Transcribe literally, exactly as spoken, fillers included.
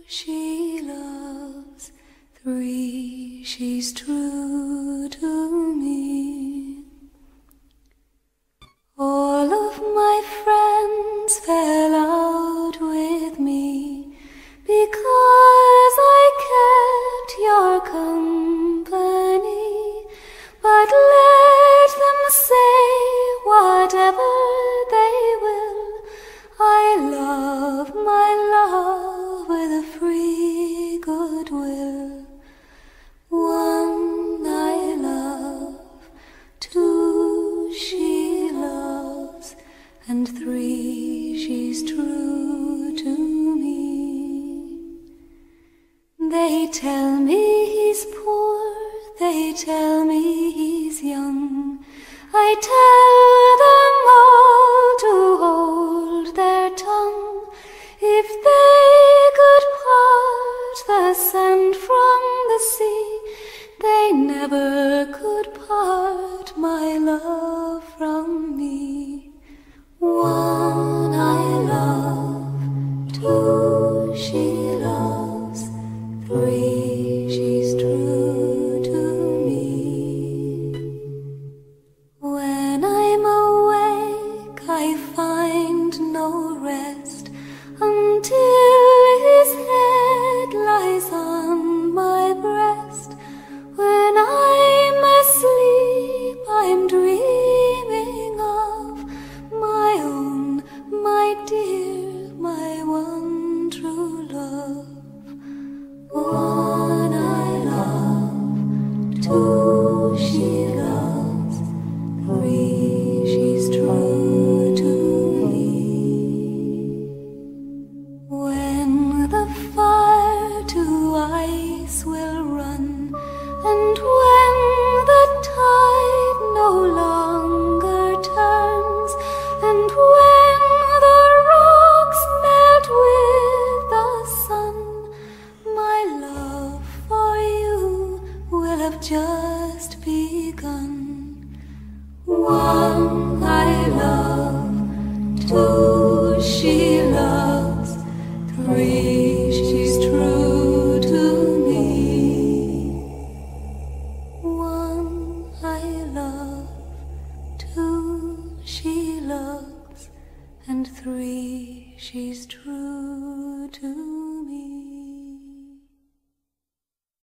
she loves, three, she's true to me. All of my friends fell out with me because I kept your company, but let them say whatever they will, I love my love with a free goodwill. One I love, two she loves, and three she's true to me. They tell me he's poor, they tell me he's young, I tell them all